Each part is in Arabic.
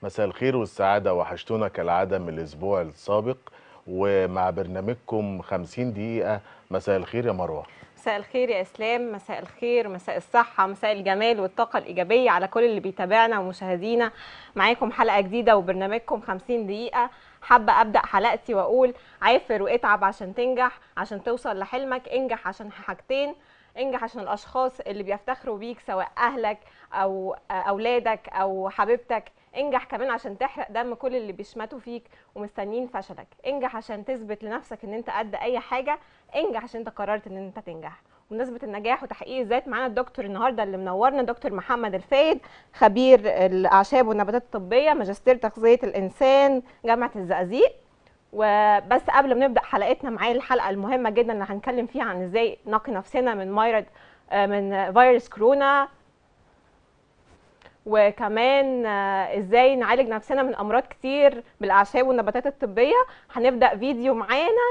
مساء الخير والسعادة، وحشتونا كالعادة من الأسبوع السابق، ومع برنامجكم 50 دقيقة. مساء الخير يا مروة. مساء الخير يا اسلام، مساء الخير، مساء الصحة، مساء الجمال والطاقة الإيجابية على كل اللي بيتابعنا ومشاهدينا. معاكم حلقة جديدة وبرنامجكم 50 دقيقة. حابة أبدأ حلقتي وأقول: عافر واتعب عشان تنجح، عشان توصل لحلمك. انجح عشان حاجتين: انجح عشان الأشخاص اللي بيفتخروا بيك، سواء أهلك أو أولادك أو حبيبتك. انجح كمان عشان تحرق دم كل اللي بيشمتوا فيك ومستنين فشلك. انجح عشان تثبت لنفسك ان انت قد اي حاجة. انجح عشان انت قررت ان انت تنجح. بمناسبة النجاح وتحقيق الذات، معانا الدكتور النهارده اللي منورنا، دكتور محمد الفايد، خبير الاعشاب والنباتات الطبية، ماجستير تغذية الانسان، جامعة الزقازيق. وبس قبل ما نبدا حلقتنا معاه، الحلقه المهمه جدا اللي هنتكلم فيها عن ازاي نقي نفسنا من فيروس كورونا، وكمان ازاي نعالج نفسنا من امراض كتير بالاعشاب والنباتات الطبيه. هنبدا فيديو معانا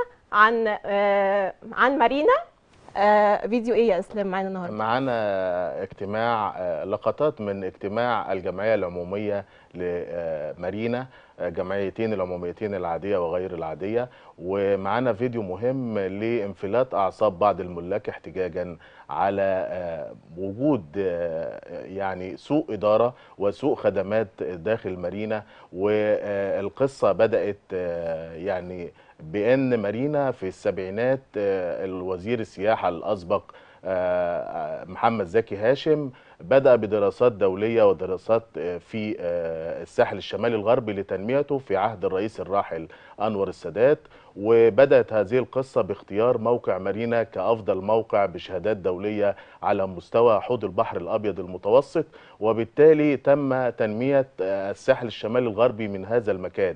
عن مارينا. فيديو ايه يا اسلام معانا النهارده؟ معانا اجتماع، لقطات من اجتماع الجمعية العمومية لمارينا، جمعيتين العموميتين العادية وغير العادية. ومعانا فيديو مهم لانفلات أعصاب بعض الملاك احتجاجا على وجود يعني سوء إدارة وسوء خدمات داخل مارينا. والقصة بدأت يعني بأن مارينا في السبعينات الوزير السياحة الأسبق محمد زكي هاشم بدأ بدراسات دولية ودراسات في الساحل الشمالي الغربي لتنميته في عهد الرئيس الراحل أنور السادات. وبدأت هذه القصة باختيار موقع مارينا كأفضل موقع بشهادات دولية على مستوى حوض البحر الأبيض المتوسط، وبالتالي تم تنمية الساحل الشمالي الغربي من هذا المكان.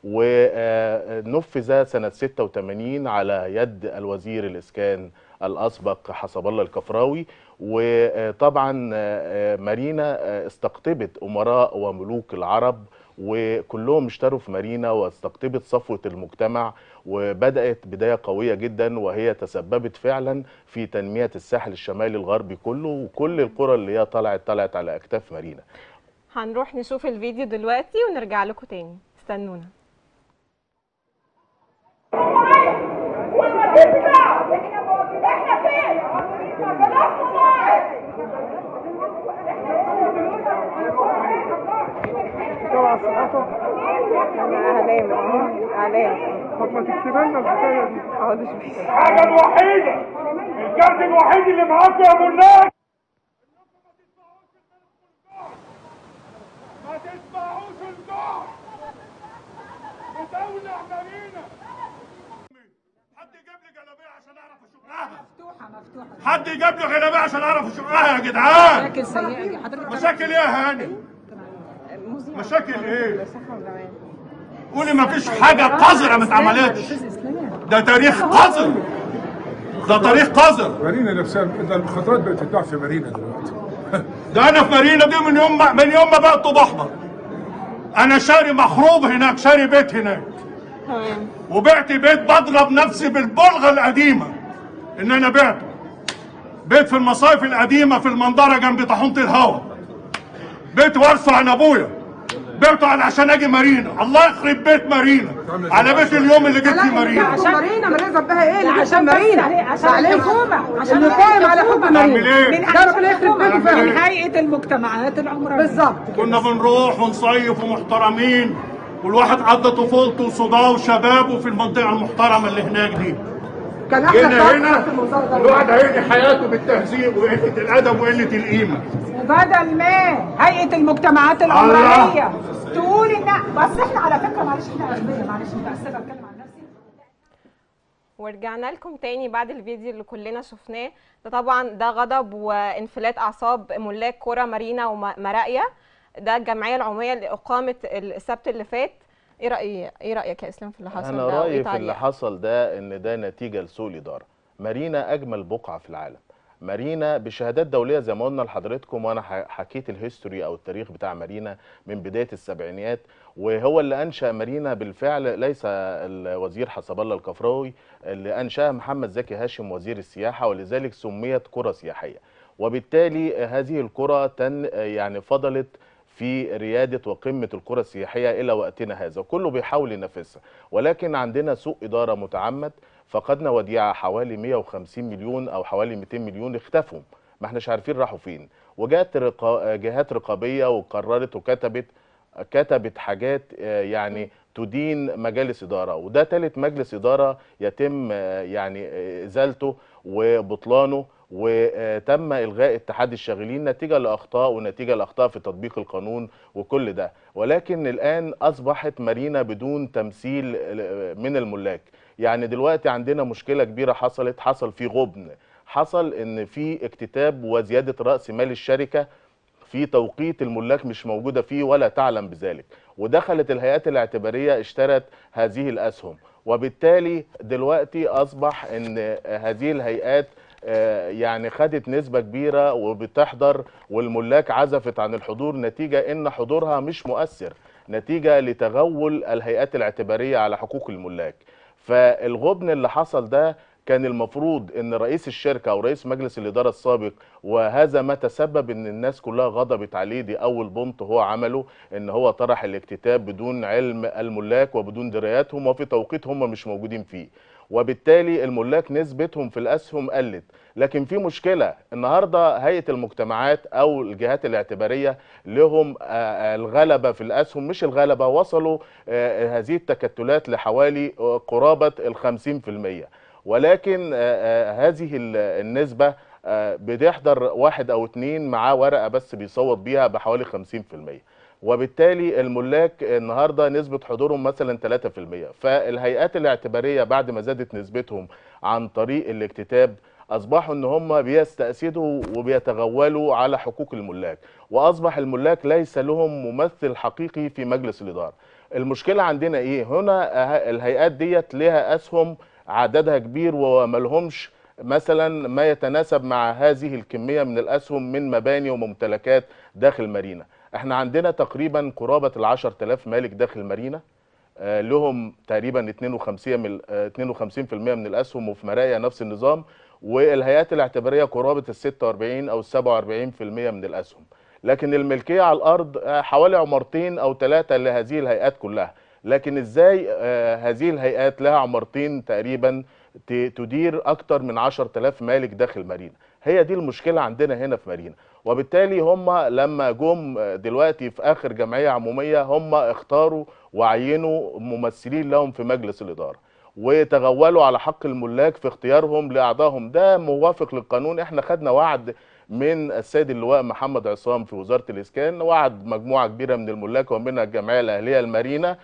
ونفذ سنة 86 على يد الوزير الإسكان الأسبق حسب الله الكفراوي. وطبعا مارينا استقطبت أمراء وملوك العرب، وكلهم اشتروا في مارينا واستقطبت صفوة المجتمع، وبدأت بداية قوية جدا، وهي تسببت فعلا في تنمية الساحل الشمالي الغربي كله، وكل القرى اللي هي طلعت على أكتاف مارينا. هنروح نشوف الفيديو دلوقتي ونرجع لكم تاني، استنونا. طب ما تكتب لنا الحكايه دي. الحاجه الوحيده، الكارت الوحيد اللي معاكم يا مناك، ما تسمعوش الجوع بتولع مارينا. حد يجيب لي جلابيه عشان اعرف اشقها. مفتوحه. حد يجيب لي جلابيه عشان اعرف اشقها يا جدعان. مشاكل سيئه حضرتك. مشاكل ايه يا هاني؟ مشاكل ايه؟ قولي ما فيش حاجه قذره ما اتعملتش. ده تاريخ قذر، ده تاريخ قذر. مارينا نفسها ده المخدرات بقت تتباع في مارينا دلوقتي. ده انا في مارينا دي من يوم ما بقت طوب احمر. انا شاري مخروب هناك، شاري بيت هناك. تمام. وبعت بيت بضرب نفسي بالبلغه القديمه ان انا بعته. بيت في المصايف القديمه في المنظره جنب طاحونه الهوا. بيت وارثه عن ابويا. بعته عشان اجي مارينا. الله يخرب بيت مارينا على بيت اليوم اللي جيت في مارينا. عشان مارينا مريضه بها ايه اللي عشان مارينا؟ عشان الحكومه، عشان القائم على حب مارينا. من ربنا يخرب بيته فيها. من هيئه المجتمعات العمرانيه بالظبط. كنا بنروح ونصيف ومحترمين، والواحد قضى طفولته وصداه وشبابه في المنطقه المحترمه اللي هناك دي. كان احسن هنا الواحد هيقضي حياته بالتهذيب وقله الادب وقله القيمه. وبدل ما هيئه المجتمعات العمرانيه تقول ان بس احنا على فكره، معلش احنا اغبياء، معلش متاسفه اتكلم عن نفسي. ورجعنا لكم تاني بعد الفيديو اللي كلنا شفناه ده. طبعا ده غضب وانفلات اعصاب ملاك قرى مارينا ومراقيه. ده الجمعيه العموميه اللي اقامت السبت اللي فات. ايه رايك يا اسلام في اللي حصل ده؟ انا رايي في اللي حصل ده ان ده نتيجه لسوء الاداره. مارينا اجمل بقعه في العالم. مارينا بشهادات دوليه زي ما قلنا لحضرتكم، وانا حكيت الهيستوري او التاريخ بتاع مارينا من بدايه السبعينيات. وهو اللي انشا مارينا بالفعل، ليس الوزير حسب الله الكفراوي، اللي انشاها محمد زكي هاشم وزير السياحه، ولذلك سميت قرى سياحيه. وبالتالي هذه القرى يعني فضلت في ريادة وقمة القرى السياحية إلى وقتنا هذا، وكله بيحاول ينافسها، ولكن عندنا سوء إدارة متعمد. فقدنا وديعة حوالي 150 مليون أو حوالي 200 مليون اختفوا، ما احناش عارفين راحوا فين. وجات جهات رقابية وقررت كتبت حاجات يعني تدين مجالس إدارة، وده ثالث مجلس إدارة يتم يعني إزالته وبطلانه، وتم إلغاء اتحاد الشاغلين نتيجة لأخطاء ونتيجة لأخطاء في تطبيق القانون وكل ده. ولكن الآن أصبحت مارينا بدون تمثيل من الملاك. يعني دلوقتي عندنا مشكلة كبيرة حصل في غبن، حصل إن في اكتتاب وزيادة رأس مال الشركة في توقيت الملاك مش موجودة فيه ولا تعلم بذلك، ودخلت الهيئات الاعتبارية اشترت هذه الأسهم، وبالتالي دلوقتي أصبح أن هذه الهيئات يعني خدت نسبة كبيرة وبتحضر، والملاك عزفت عن الحضور نتيجة أن حضورها مش مؤثر، نتيجة لتغول الهيئات الاعتبارية على حقوق الملاك. فالغبن اللي حصل ده كان المفروض ان رئيس الشركه او رئيس مجلس الاداره السابق، وهذا ما تسبب ان الناس كلها غضبت عليه، دي اول بنط هو عمله، ان هو طرح الاكتتاب بدون علم الملاك وبدون دراياتهم وفي توقيت هم مش موجودين فيه، وبالتالي الملاك نسبتهم في الاسهم قلت. لكن في مشكله النهارده، هيئه المجتمعات او الجهات الاعتباريه لهم الغلبه في الاسهم، مش الغلبه، وصلوا هذه التكتلات لحوالي قرابه ال50%، ولكن هذه النسبة بتحضر واحد أو اتنين معاه ورقة بس بيصوت بيها بحوالي 50%، وبالتالي الملاك النهاردة نسبة حضورهم مثلا 3%. فالهيئات الاعتبارية بعد ما زادت نسبتهم عن طريق الاكتتاب أصبحوا إن هم بيستأسدوا وبيتغولوا على حقوق الملاك، وأصبح الملاك ليس لهم ممثل حقيقي في مجلس الإدارة. المشكلة عندنا إيه؟ هنا الهيئات ديت لها أسهم عددها كبير وملهمش مثلا ما يتناسب مع هذه الكمية من الأسهم من مباني وممتلكات داخل مارينا. احنا عندنا تقريبا قرابة ال10,000 مالك داخل مارينا، لهم تقريبا 52% من الأسهم، وفي مرايا نفس النظام، والهيئات الاعتبارية قرابة ال46 أو ال47% من الأسهم. لكن الملكية على الأرض حوالي عمارتين أو 3 لهذه الهيئات كلها. لكن ازاي هذه الهيئات لها عمارتين تقريبا تدير اكتر من 10,000 مالك داخل مارينا؟ هي دي المشكلة عندنا هنا في مارينا. وبالتالي هم لما جم دلوقتي في اخر جمعية عمومية هم اختاروا وعينوا ممثلين لهم في مجلس الإدارة، وتغولوا على حق الملاك في اختيارهم لأعضائهم. ده موافق للقانون. احنا خدنا وعد من السيد اللواء محمد عصام في وزارة الإسكان، وعد مجموعة كبيرة من الملاك ومنها الجمعية الأهلية المارينا.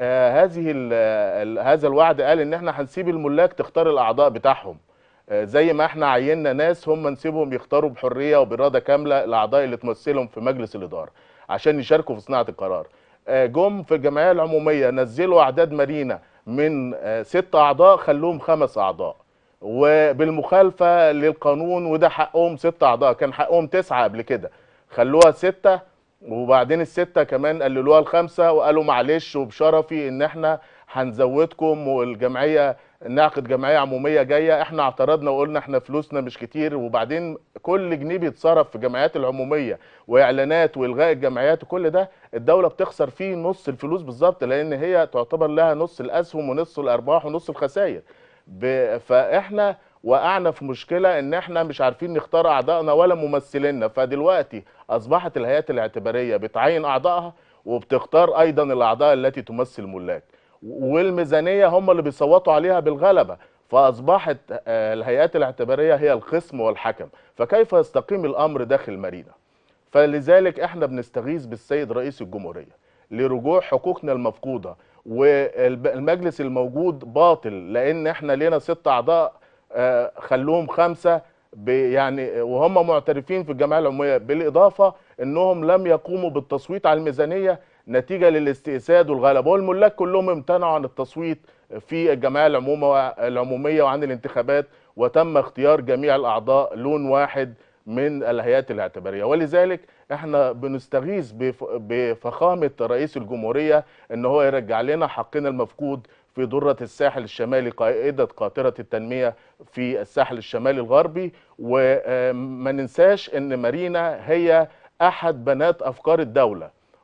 هذا الوعد قال ان احنا هنسيب الملاك تختار الاعضاء بتاعهم، زي ما احنا عيننا ناس هم نسيبهم يختاروا بحريه وباراده كامله الاعضاء اللي تمثلهم في مجلس الاداره عشان يشاركوا في صناعه القرار. جم في الجمعيه العموميه نزلوا اعداد مارينا من 6 اعضاء خلوهم 5 اعضاء، وبالمخالفه للقانون، وده حقهم 6 اعضاء، كان حقهم 9 قبل كده، خلوها 6، وبعدين ال6 كمان قللوها ل5 وقالوا معلش وبشرفي ان احنا هنزودكم والجمعيه نعقد جمعيه عموميه جايه. احنا اعترضنا وقلنا احنا فلوسنا مش كتير، وبعدين كل جنيه بيتصرف في الجمعيات العموميه واعلانات والغاء الجمعيات وكل ده الدوله بتخسر فيه نص الفلوس بالظبط، لان هي تعتبر لها نص الاسهم ونص الارباح ونص الخسائر. فاحنا وقعنا في مشكله ان احنا مش عارفين نختار اعضائنا ولا ممثلينا. فدلوقتي اصبحت الهيئات الاعتباريه بتعين اعضائها وبتختار ايضا الاعضاء التي تمثل ملاك، والميزانيه هم اللي بيصوتوا عليها بالغلبه. فاصبحت الهيئات الاعتباريه هي الخصم والحكم. فكيف يستقيم الامر داخل مارينا؟ فلذلك احنا بنستغيث بالسيد رئيس الجمهوريه لرجوع حقوقنا المفقوده، والمجلس الموجود باطل، لان احنا لنا 6 اعضاء خلوهم 5 يعني وهم معترفين في الجمعيه العموميه، بالاضافه انهم لم يقوموا بالتصويت على الميزانيه نتيجه للاستئساد والغلبه، والملاك كلهم امتنعوا عن التصويت في الجمعيه العموميه وعن الانتخابات، وتم اختيار جميع الاعضاء لون واحد من الهيئات الاعتباريه. ولذلك احنا بنستغيث بفخامه رئيس الجمهوريه ان هو يرجع لنا حقنا المفقود في درة الساحل الشمالي، قائدة قاطرة التنمية في الساحل الشمالي الغربي. وما ننساش ان مارينا هي احد بنات افكار الدولة،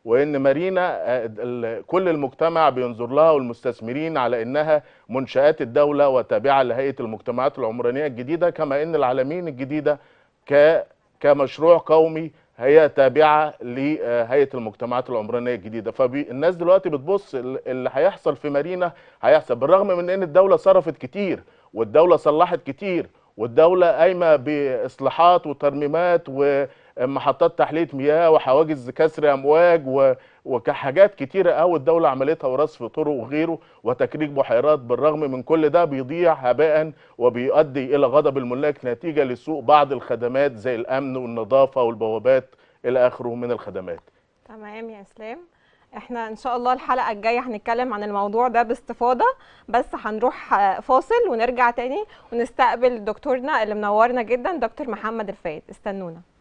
وان مارينا كل المجتمع بينظر لها والمستثمرين على انها منشآت الدولة وتابعة لهيئة المجتمعات العمرانية الجديدة، كما ان العلمين الجديدة كمشروع قومي هي تابعة لهيئة المجتمعات العمرانية الجديدة. فالناس دلوقتي بتبص اللي هيحصل في مارينا هيحصل، بالرغم من ان الدولة صرفت كتير والدولة صلحت كتير والدولة قايمة بإصلاحات وترميمات ومحطات تحلية مياه وحواجز كسر أمواج وحاجات كتيرة قوي الدولة عملتها، ورصف طرق وغيره وتكريك بحيرات. بالرغم من كل ده بيضيع هباء وبيؤدي إلى غضب الملاك نتيجة لسوء بعض الخدمات زي الأمن والنظافة والبوابات إلى آخره من الخدمات. تمام يا اسلام، احنا ان شاء الله الحلقه الجايه هنتكلم عن الموضوع ده باستفاضه، بس هنروح فاصل ونرجع تاني ونستقبل دكتورنا اللي منورنا جدا دكتور محمد الفايد. استنونا.